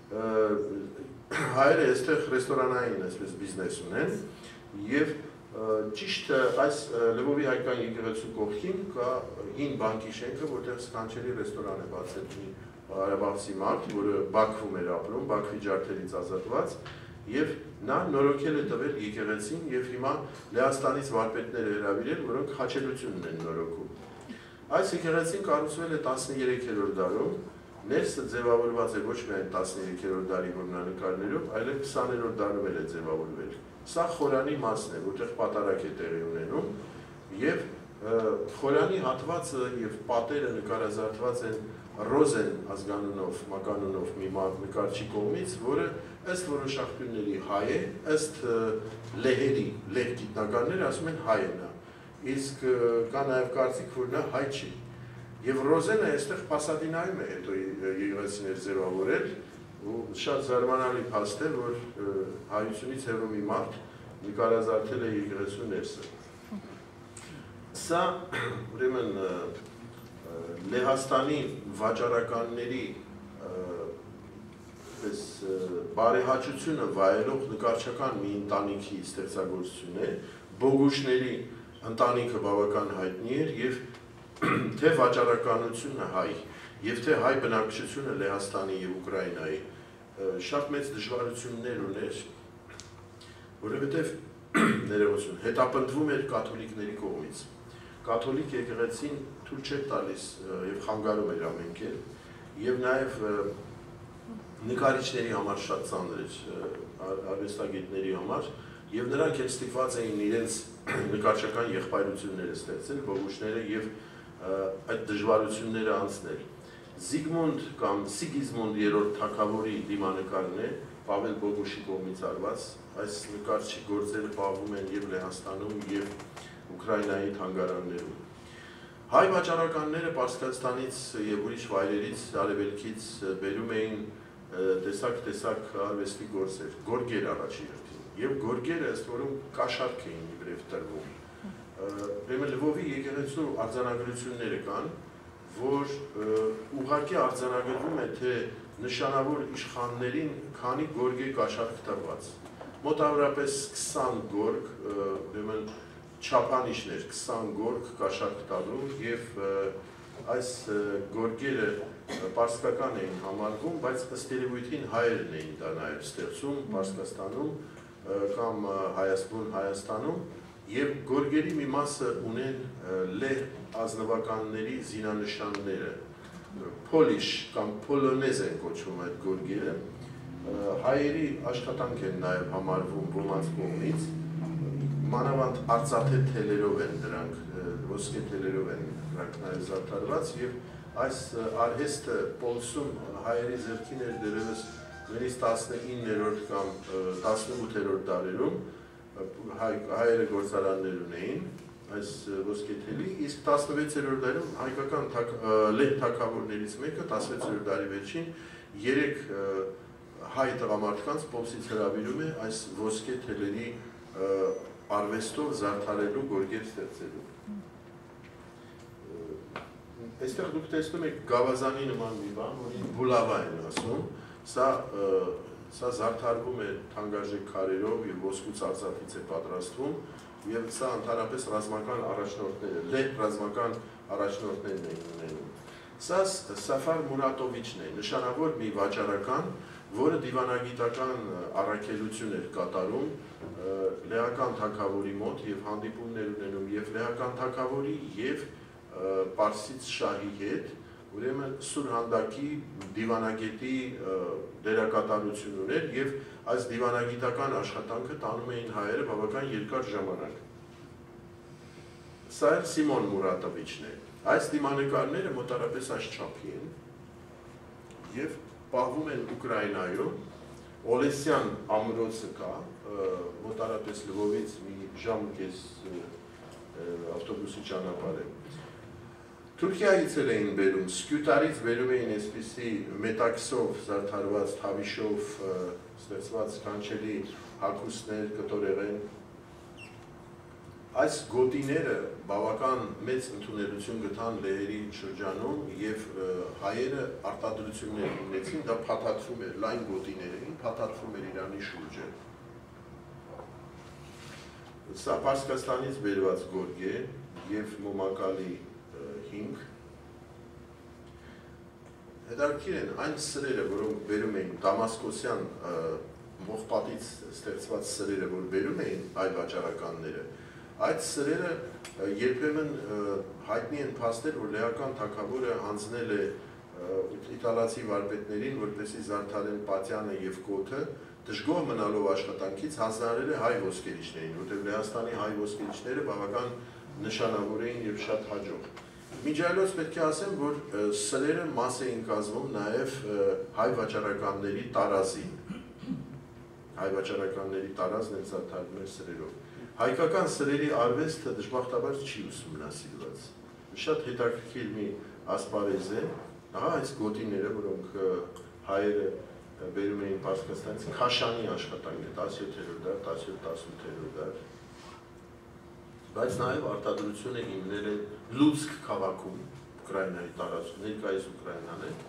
հայերը այստեղ ռեստորանային այսպես բիզնես ունեն եւ ճիշտ այս Լվովի հայկական եկեղեցու կողքին կա հին բանկի շենքը, որտեղ սքանչելի ռեստորան է բացել մի Ղարաբաղցի մարդ, որը Բաքվում էր ապրում, Բաքվի ջարդերից ազատված եւ նա նորոգել է տվել եկեղեցին եւ հիմա Լեհաստանից վարպետներ է հրավիրել, որոնք խաչելությունն են նորոգում։ Այս եկեղեցին կառուցվել է 13-րդ դարում, ներսը ձևավորված է ոչ միայն 13-րդ դարի որմնանկարներով, այլև 20-րդ դարում է ձևավորվել։ Սա խորանի մասն է, որտեղ պատարակ է տեղի ունենում եւ խորանի հատվածը եւ պատերը նկարազարդված են Ռոզեն ազգանունով, մականունով մի նկարչի կողմից, որը ըստ որոշակությունների հայ է, ըստ լեհերի, լեհ գիտնականները ասում են հայ է նա, իսկ կա նաև կարծիք, որ նա հայ չի։ Եվ Ռոզենը այստեղ Պասադինայում է հետո եկեղեցիներ ձևավորել, ու շատ զարմանալի փաստ է, որ հայությունից հեռու մի մարդ նկարազարդել է եկեղեցու ներսը։ Սա ուրեմն Լեհաստանի վաճառականների բարեհաճությունը վայելող նկարչական մի ընտանիքի ստեղծագործություն է, Բոգուշների ընտանիքը բավական հայտնի էր եւ թե վաճառականությունը հայ եւ թե հայ բնակչությունը Լեհաստանի եւ Ուկրաինայի շատ մեծ դժվարություններ ուներ, որովհետեւ ներողություն, հետապնդվում էր կաթոլիկների կողմից։ Կաթոլիկ եկեղեցին թույլ չէր տալիս եւ խանգարում էր ամեն կերպ եւ նաեւ նկարիչների համար շատ ծանր էր, արվեստագետների համար եւ նրանք էլ ստիպված էին իրենց նկարչական եղբայրությունները ստեղծել, Բոգուշները եւ այդ դժվարությունները անցնել։ Զիգմունդ կամ Սիգիզմունդ III թագավորի դիմանկարն է Պավել Բոգուշի կողմից արված, այս նկարչի գործերը պահվում են եւ Լեհաստանում եւ Ուկրաինայի թանգարաններում։ Հայ վաճառականները Պարսկաստանից եւ ուրիշ վայրերից, արևելքից բերում էին տեսակ արվեստի գործեր, գորգեր առաջի հերթին, եւ գորգերը ըստ որում կաշառք էին իբրև տրվում։ Ուրեմն Լվովի եկեղեցու արձանագրությունները կան, որ ուղղակի արձանագրվում է, թե նշանավոր իշխաններին քանի գորգ է կաշառք տրված։ Մոտավորապես 20 գորգ, ուրեմն չափանիշներ, 20 գորգ կաշառք տալու եւ այս գորգերը պարսկական էին համարվում, բայց ըստ երևույթին հայերն էին դա նաև ստեղծում Պարսկաստանում կամ Հայաստանում Եվ գորգերի մի մասը ունեն լեհ ազնվականների զինանշանները, Polish կամ Polonez են կոչվում այդ գորգերը, հայերի աշխատանք են նաև համարվում ոմանց կողմից, մանավանդ արծաթե թելերով են դրանք, ոսկե թելերով են դրանք նաև զարդարված եւ այս արհեստը Պոլսում հայերի ձեռքին էր դերևս նույնիսկ 19-րդ կամ 18-րդ դարերում հայերը գործարաններ ունեին այս ոսկե թելի, իսկ 16-րդ դարում հայկական լեհ թագավորներից մեկը 16-րդ դարի վերջին 3 հայ տղամարդկանց Պոլսից հրավիրում է այս ոսկե թելերի արվեստով զարդարելու գորգեր ստեղծելու։ Այստեղ դուք տեսնում եք գավազանի նման մի բան, որին բուլավա են ասում, սա զարդարվում է թանկարժեք քարերով եւ ոսկուց արծաթից է պատրաստվում եւ սա ընդհանրապես ռազմական առաջնորդները, լեհ ռազմական առաջնորդներն են ունենում։ Սա Սաֆար Մուրատովիչն է, նշանավոր մի վաճառական, որը դիվանագիտական առաքելություն էր կատարում լեհական թագավորի մոտ եւ հանդիպումներ ունենում եւ լեհական թագավորի եւ Պարսից շահի հետ, ուրեմն Սուրհանդակի դիվանագետի դերակատարություն ուներ եւ այս դիվանագիտական աշխատանքը տանում էին հայերը բավական երկար ժամանակ։ Սա Սիմոն Մուրատովիչն է։ Այս դիմանկարները մոտարապես այս չափի են եւ պահվում են Ուկրաինայում, Օլեսյան ամրոցը կա, մոտարապես Լվովից մի ժամ կես ավտոբուսի ճանապարհ է։ Թուրքիայից էին բերում, Սկյուտարից բերում էին այսպիսի մետաքսով զարդարված, թավիշով ստեղծված կանչելի հագուստներ, կտորեղեն։ Այս գոտիները բավական մեծ ընդունելություն գտան լեհերի շրջանում եւ հայերը արտադրություններ ունեցին, դա փաթաթվում էր, լայն գոտիներ էին, փաթաթվում էր Իրանի շուրջը։ Սա Պարսկաստանից բերված գորգ է եւ մոմակալի հիմք։ Հետաքրքիր են այն սրերը, որոնք բերում էին Դամասկոսյան ողպատից ստեղծված սրերը, որ բերում էին այ վաճառականները, այդ սրերը երբեմն հայտնի են փաստեր, որ լեհական թագավորը հանձնել է իտալացի վարպետներին, որպեսզի զարդարեն պատյանը եւ կոթը, դժգոհ մնալով աշխատանքից հանձնարարել է հայ ոսկերիչներին, որտեղ Լեհաստանի հայ ոսկերիչները բավական նշանավոր էին եւ շատ հաջող։ Միջայլոց պետք է ասեմ, որ սրերը մաս էին կազմում նաև հայ վաճառականների տարազին։ Հայ վաճառականների տարազն էլ զարդարվում էր սրերով։ Հայկական սրերի արվեստը դժբախտաբար չի ուսումնասիրված։ Շատ հետաքրքիր մի ասպարեզ է, ահա այս գոտիները, որոնք հայերը բերում էին Պարսկաստանից, Քաշանի աշխատանքն է 17-րդ դար, 17-18-րդ դար։ Բայց նաև արտադրություն է հիմնել է Լուցկ քաղաքում, Ուկրաինայի տարածքում, ներկայիս Ուկրաինան է։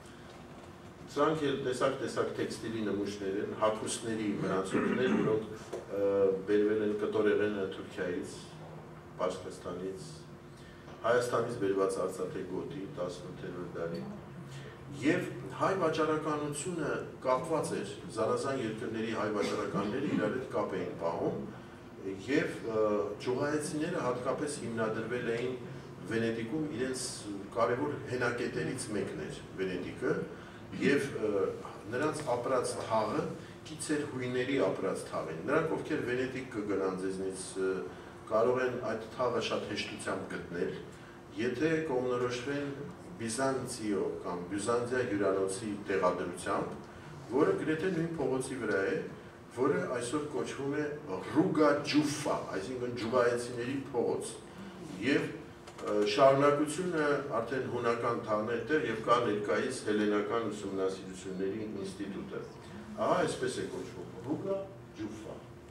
Սրանք էլ տեսակ տեքստիլի նմուշներ են, հագուստների մնացորդներ, որոնք բերվել են կտորեղենը Թուրքիայից, Պարսկաստանից, Հայաստանից բերված արծաթե գոտի 18-րդ դարի։ Եվ հայ վաճառականությունը կապված էր, զանազան երկրների հայ վաճառականները իրար հետ կապ էին պահում, եւ ճուղայեցիները հատկապես հիմնադրվել էին Վենետիկում, իրենց կարևոր հենակետերից մեկն էր Վենետիկը, եւ նրանց ապրած թաղը կից էր հույների ապրած թաղին։ Նրանք, ովքեր Վենետիկ կգնան ձեզնից, կարող են այդ թաղը շատ հեշտությամբ գտնել, եթե կողմնորոշվեն Բիզանցիո կամ Բյուզանդիա հյուրանոցի տեղադրությամբ, որը գրեթե նույն փողոցի վրա է, որը այսօր կոչվում է Ռուգա Ջուֆա, այսինքն ջուղայեցիների փողոց, եւ շարունակությունը արդեն հունական թաղներ տեղ եւ կա ներկայիս հելենական ուսումնասիրությունների ինստիտուտը։ Ահա այսպես է կոչվում Ռուգա Ջուֆա։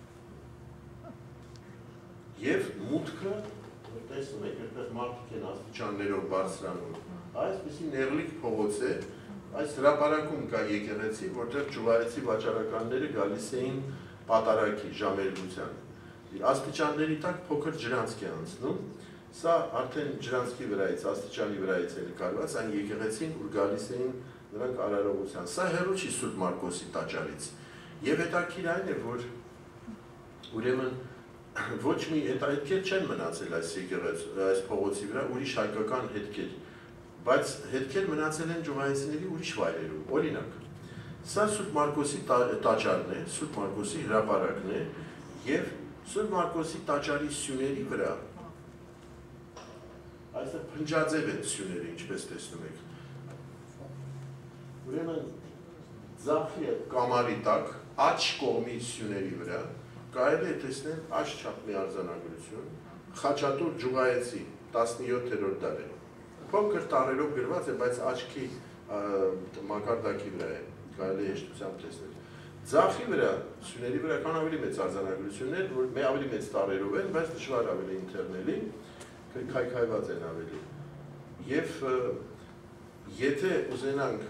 Եվ մուտքը, տեսնում եք, այդպես մարդիկ են աստիճաններով բարձրանում, այսպեսի նեղլիկ փողոց է, այս հրապարակում կա եկեղեցի, որտեղ ջուղայեցի վաճառականները գալիս էին պատարագի, ժամերգության։ Աստիճանների տակ փոքր ջրանցք է անցնում, սա արդեն ջրանցքի վրայից, աստիճանի վրայից է նկարված, այն եկեղեցին, որ գալիս էին նրանք արարողության։ Սա հեռու չի Սուրբ Մարկոսի տաճարից։ Եվ հետաքրքիր այն է, որ ուրեմն ոչ մի հետքեր չեն մնացել այս եկեղեցի փողոցի վրա, ուրիշ հայկական հետքեր, բայց հետքեր մնացել են ջուղայեցիների ուրիշ վայրերում, օրինակ։ Սա Սուրբ Մարկոսի տաճարն է, Սուրբ Մարկոսի հրապարակն է եւ Սուրբ Մարկոսի տաճարի սյուների վրա այստեղ փնջաձև են սյուները, ինչպես տեսնում եք։ Ուրեմն ձախի կամարի տակ աջ կողմի սյուների վրա կարելի է տեսնել աջ չափի արձանագրություն, Խաչատուր Ջուղայեցի 17-րդ դարի։ Փոքր տառերով գրված է, բայց աչքի մակարդակի վրա է, կարելի է հեշտությամբ տեսնել։ Ձախի վրա, սյուների վրա կան ավելի մեծ արձանագրություններ, որ ավելի մեծ տառերով են, բայց դժվար ավելի ընթերնելի, քայքայված են ավելի։ Եվ եթե ուզենանք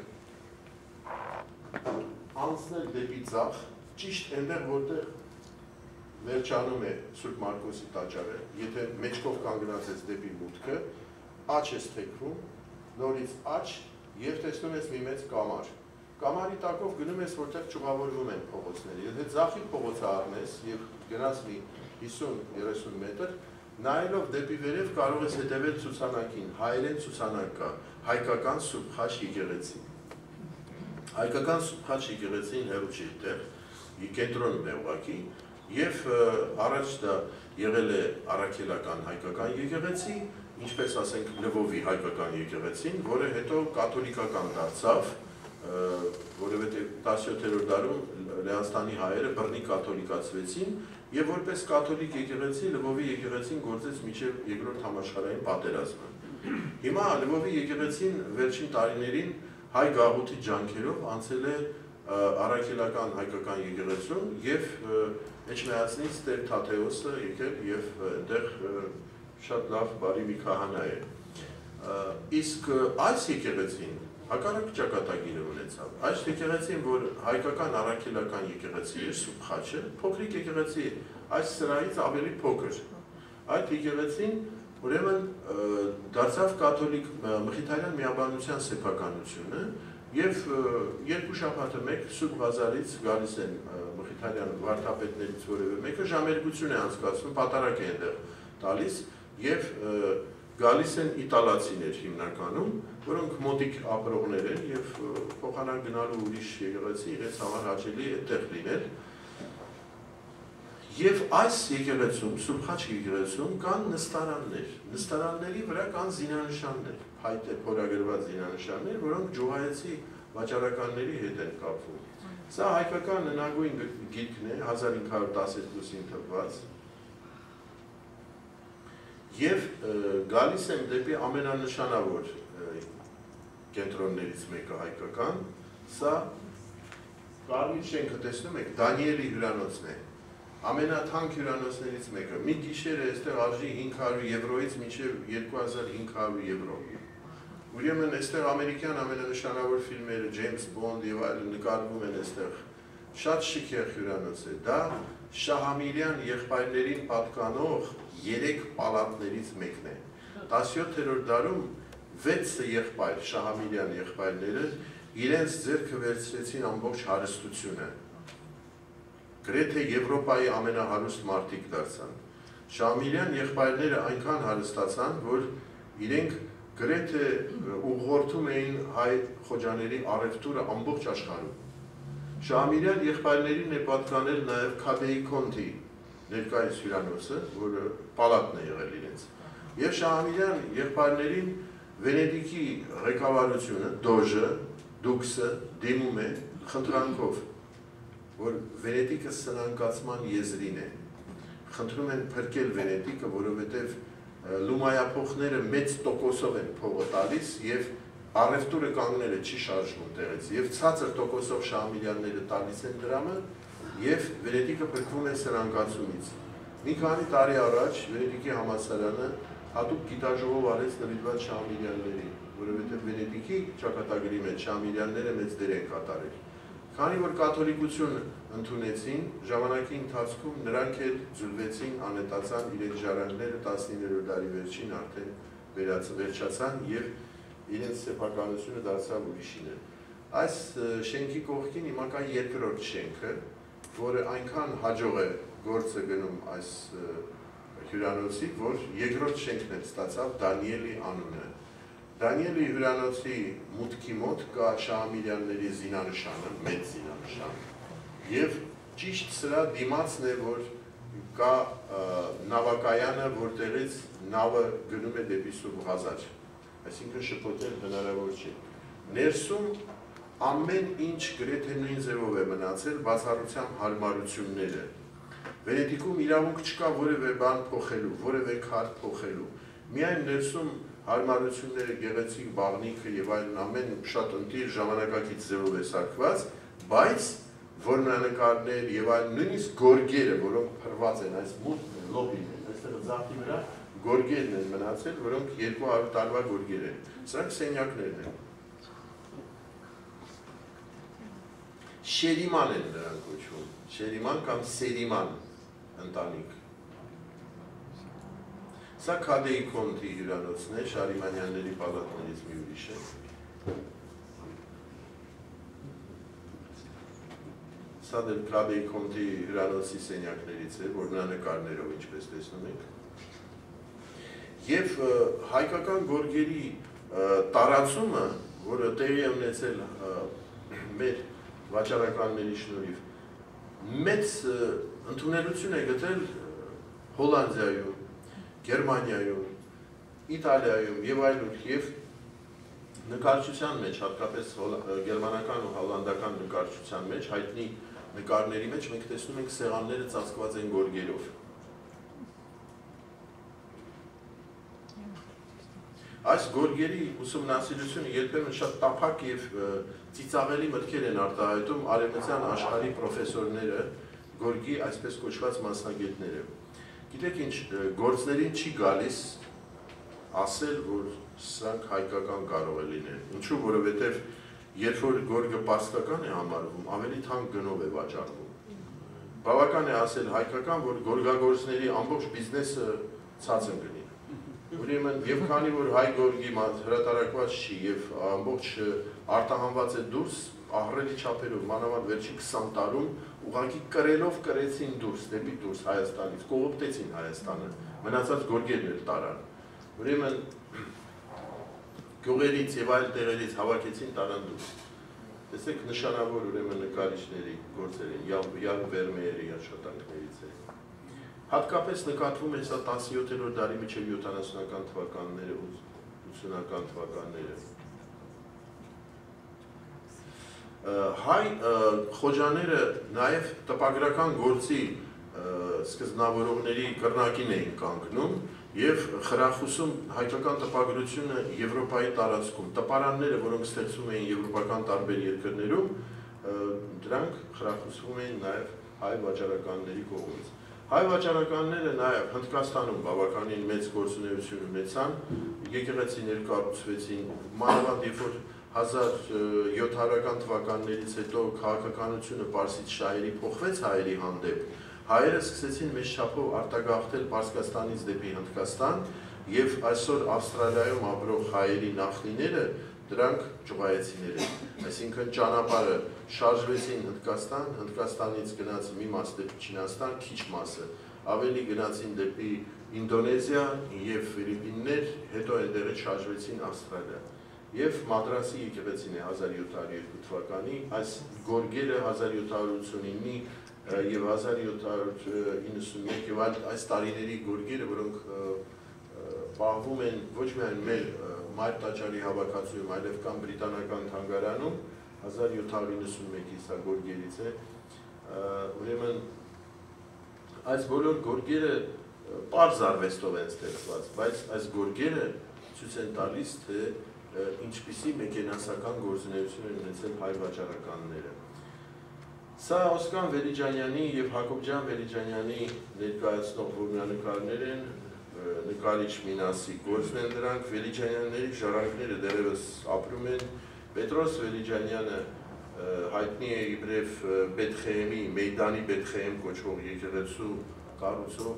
անցնել դեպի ձախ, ճիշտ այնտեղ, որտեղ վերջանում է Սուրբ Մարկոսի տաճարը, եթե մեջքով կանգնած ես դեպի մուտքը, աջ ես թեքվում, նորից աջ եւ տեսնում ես մի մեծ կամար։ Կամարի տակով գնում ես, որտեղ ճյուղավորվում են փողոցները։ Եթե ձախի փողոցը առնես եւ գնաս մի 50-30 մետր, նայելով դեպի վերև կարող ես հետևել ցուցանակին, հայերեն ցուցանակ կա, հայկական Սուրբ Խաչ եկեղեցի։ Հայկական Սուրբ Խաչ եկեղեցին հեռու չի այդտեղ, կենտրոնում է ուղղակի, եւ առաջ դա եղել է առաքելական հայկական եկեղեցի, ինչպես ասենք Լվովի հայկական եկեղեցին, որը հետո կաթոլիկական դարձավ, որովհետեւ 17-րդ դարում Լեհաստանի հայերը բռնի կաթոլիկացվեցին եւ որպես կաթոլիկ եկեղեցի Լվովի եկեղեցին գործեց մինչեւ երկրորդ համաշխարհային պատերազմը։ Հիմա Լվովի եկեղեցին վերջին տարիներին հայ գաղութի ջանքերով անցել է առաքելական հայկական եկեղեցուն եւ Էջմիածնից Տեր Թաթեոսը եկել եւ այնտեղ շատ լավ բարի մի քահանա է։ Իսկ այս եկեղեցին հակառակ ճակատագիրը ունեցավ։ Այս եկեղեցին, որ հայկական առաքելական եկեղեցի է, Սուրբ Խաչը, փոքրիկ եկեղեցի է, այս սրահից ավելի փոքր։ Այդ եկեղեցին ուրեմն դարձավ կաթոլիկ Մխիթարյան միաբանության սեփականությունը եւ երկու շաբաթը մեկ Սուրբ Վազարից գալիս են Մխիթարյան վարդապետներից որևէ մեկը ժամերգություն է անցկացնում, պատարակ է այնտեղ տալիս եւ գալիս են իտալացիներ հիմնականում, որոնք մոտիկ ապրողներ են եւ փոխանակ գնալու ուրիշ եկեղեցի իրենց համար հաճելի է այդտեղ լինել։ Եվ այս եկեղեցում, Սուրբ Խաչ եկեղեցում կան նստարաններ, նստարանների վրա կան զինանշաններ, հայտե փորագրված զինանշաններ, որոնք ջուղայեցի վաճառականների հետ են կապվում։ Սա հայկական հնագույն գիրքն է, 1512-ին թվված, եւ գալիս եմ դեպի ամենանշանավոր կենտրոններից մեկը հայկական, սա կարմիր շենքը տեսնում եք, Դանիելի հյուրանոցն է, ամենաթանկ հյուրանոցներից մեկը, մի գիշեր է այստեղ արժի 500 եվրոից մինչև 2500 եվրո։ Ուրեմն այստեղ ամերիկյան ամենանշանավոր ֆիլմերը, Ջեյմս Բոնդ եւ այլն նկարվում են այստեղ, շատ շքեղ հյուրանոց է, դա Շահամիլյան եղբայրներին պատկանող 3 պալատներից մեկն է։ 17-րդ դարում 6 եղբայր, Շահամիլյան եղբայրները, իրենց ձեռքը վերցրեցին ամբողջ հարստությունը։ Գրեթե Եվրոպայի ամենահարուստ մարդիկ դարձան։ Շահամիլյան եղբայրները այնքան հարստացան, որ իրենք գրեթե ուղղորդում էին հայ խոջաների առևտուրը ամբողջ աշխարհում։ Շահամիլյան եղբայրներին է պատկանել նաև Քադեի Քոնտի ներկայիս հյուրանոցը, որը պալատն է եղել իրենց։ Եվ Շահամիլյան եղբայրներին Վենետիկի ղեկավարությունը, Դոժը, Դուքսը դիմում է խնդրանքով, որ Վենետիկը սնանկացման եզրին է։ Խնդրում են փրկել Վենետիկը, որովհետև լումայափոխները մեծ տոկոսով են փողը տալիս եւ առևտուրը կանգնելը չի շարժվում տեղից եւ ցածր տոկոսով Շահամիլյանները տալիս են դրամը եւ Վենետիկը փրկվում է սրանկացումից։ Մի քանի տարի առաջ Վենետիկի համալսարանը հատուկ գիտաժողով արեց նվիրված Շահամիլյաններին, որովհետեւ Վենետիկի ճակատագրի մեջ Շահամիլյանները մեծ դեր են կատարել։ Քանի որ կաթոլիկություն ընդունեցին, ժամանակի ընթացքում նրանք էլ ձուլվեցին, անետացան իրենց ժառանգները 19-րդ դարի վերջին արդեն վերջացան եւ իրենց սեփականությունը դարձավ ուրիշինը։ Այս շենքի կողքին հիմա կա երկրորդ շենքը, որը այնքան հաջող է գործը գնում այս հյուրանոցի, որ երկրորդ շենքն էլ ստացավ Դանիելի անունը։ Դանիելի հյուրանոցի մուտքի մոտ կա Շահամիրյանների զինանշանը, մեծ զինանշան, եւ ճիշտ սրա դիմացն է, որ կա նավակայանը, որտեղից նավը գնում է դեպի Սուրբ Ղազար, այսինքն շփոթել հնարավոր չի։ Ներսում ամեն ինչ գրեթե նույն ձևով է մնացել, բացառությամբ հարմարությունները։ Վենետիկում իրավունք չկա որևէ բան փոխելու, որևէ քարտ փոխելու։ Միայն ներսում հարմարությունները, գեղեցիկ բաղնիքը եւ այլն ամեն շատ ընտիր ժամանակակից ձևով է սարքված, բայց որմնանկարներ եւ այլ նույնիսկ գորգերը, որոնք փռված են այս մուտք լոբին, այստեղ ձախի վրա գորգերն են մնացել, որոնք 200 տարվա գորգեր են։ Սրանք սենյակներն են։ Շերիման են նրանք կոչվում, շերիման կամ սերիման ընտանիք։ Սա Քադեի Կոնտի հյուրանոցն է, Շարիմանյանների պալատներից մի ուրիշ է։ Սա դեպ Քադեի Կոնտի հյուրանոցի սենյակներից է, որմնանկարներով ինչպես տեսնում եք։ Եվ հայկական գորգերի տարածումը, որը տեղի է ունեցել մեր վաճառականների շնորհիվ, մեծ ընդունելություն է գտել Հոլանդիայում, Գերմանիայում, Իտալիայում եւ այլուր, եւ նկարչության մեջ, հատկապես գերմանական ու հոլանդական նկարչության մեջ, հայտնի նկարների մեջ մենք տեսնում ենք սեղանները ծածկված են գորգերով։ Այս գորգերի ուսումնասիրությունը երբեմն շատ տափակ եւ ծիծաղելի մտքեր են արտահայտում արևմտյան աշխարհի պրոֆեսորները, գորգի այսպես կոչված մասնագետները։ Գիտեք ինչ, գործներին չի գալիս ասել, որ սրանք հայկական կարող է լինել։ Ինչու, որովհետև երբ որ գորգը պարսկական է համարվում, ավելի թանկ գնով է վաճառվում։ Բավական է ասել հայկական, որ գորգագործների ամբողջ բիզնեսը ցած ընկնի։ Ուրեմն, եւ քանի որ հայ գորգի հրատարակված չի եւ ամբողջ արտահանված է դուրս, ահռելի չափերով, մանավանդ վերջին 20 տարում ուղղակի կրելով կրեցին դուրս, դեպի դուրս Հայաստանից, կողոպտեցին Հայաստանը, մնացած գորգերն էլ տարան։ Ուրեմն գյուղերից եւ այլ տեղերից հավաքեցին տարան դուրս։ Տեսեք նշանավոր ուրեմն նկարիչների գործեր են, Յան Վերմեերի աշխատանքներից է։ Հատկապես նկատվում է սա 17-րդ դարի մինչև 70-ական թվականները, 80-ական թվականները։ Հայ խոջաները նաև տպագրական գործի սկզբնավորողների կրնակին էին կանգնում եւ խրախուսում հայկական տպագրությունը Եվրոպայի տարածքում։ Տպարանները, որոնք ստեղծվում էին եվրոպական տարբեր երկրներում, դրանք խրախուսվում էին նաև հայ վաճառականների կողմից։ Հայ վաճառականները նաև Հնդկաստանում բավականին մեծ գործունեություն ունեցան, եկեղեցիներ կառուցվեցին, մանավանդ երբ որ 1700-ական թվականներից հետո քաղաքականությունը պարսից շահերի փոխվեց հայերի հանդեպ, հայերը սկսեցին մեծ չափով արտագաղթել Պարսկաստանից դեպի Հնդկաստան եւ այսօր Ավստրալիայում ապրող հայերի նախնիները դրանք ճուղայեցիներ են, այսինքն ճանապարհը շարժվեցին Հնդկաստան, Հնդկաստանից գնաց մի մաս դեպի Չինաստան, քիչ մասը ավելի գնացին դեպի Ինդոնեզիա եւ Ֆիլիպիններ, հետո այնտեղից շարժվեցին Ավստրալիա։ Եվ Մադրասի եկեղեցին է 1702 թվականի, այս գորգերը 1789-ի եւ 1791 եւ այս տարիների գորգերը, որոնք պահվում են ոչ միայն մեր մայր տաճարի հավաքածուում, այլև կամ բրիտանական թանգարանում 1791-ի սա գորգերից է։ Ուրեմն այս բոլոր գորգերը պարզ արվեստով են ստեղծված, բայց այս գորգերը ցույց են տալիս, թե ինչպիսի մեքենասական գործունեություն են ունեցել հայ վաճառականները։ Սա Օսկան Վերիջանյանի եւ Հակոբյան Վերիջանյանի ներկայացնող որմնանկարներ են, նկարիչ Մինասի գործն են դրանք, Վերիջանյանների ժառանգները դեռևս ապրում են, Պետրոս Վերիջանյանը հայտնի է իբրև Բեթխեհեմի, Մեյդանի Բեթխեհեմ կոչվող եկեղեցու կառուցող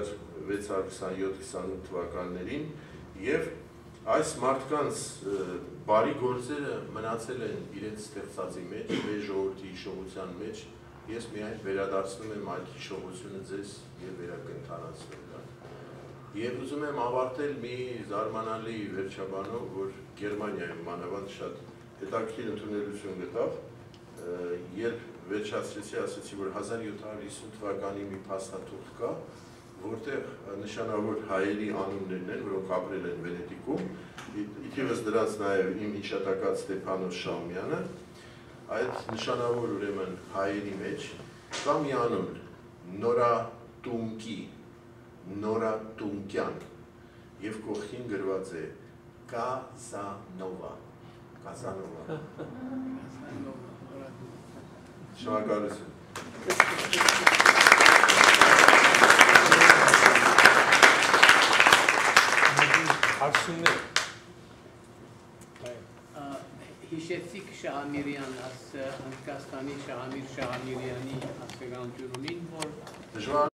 1627-28 թվականներին եւ այս մարդկանց բարի գործերը մնացել են իրենց ստեղծածի մեջ, մեր ժողովրդի հիշողության մեջ ես միայն վերադարձնում եմ այդ հիշողությունը ձեզ եւ վերակենդանացնել դա։ Եվ ուզում եմ ավարտել մի զարմանալի վերջաբանով, որ Գերմանիայում մանավանդ շատ հետաքրքիր ընդունելություն գտավ, երբ վերջացրեցի, ասացի, որ 1750 թվականի մի փաստաթուղթ կա, որտեղ նշանավոր հայերի անուններն են, որոնք ապրել են Վենետիկում, իթիվս դրանց նաև իմ հիշատակած Ստեփանոս Շահումյանը, այդ նշանավոր ուրեմն հայերի մեջ կա մի անուն Նորատունկյան եւ կողքին գրված է Կազանովա։ Շնորհակալություն։ Հարցումներ։ Հիշեցիք Շահամիրյան, Հնդկաստանի Շահամիր Շահամիրյանի աստեղանությունին, որ Դժվար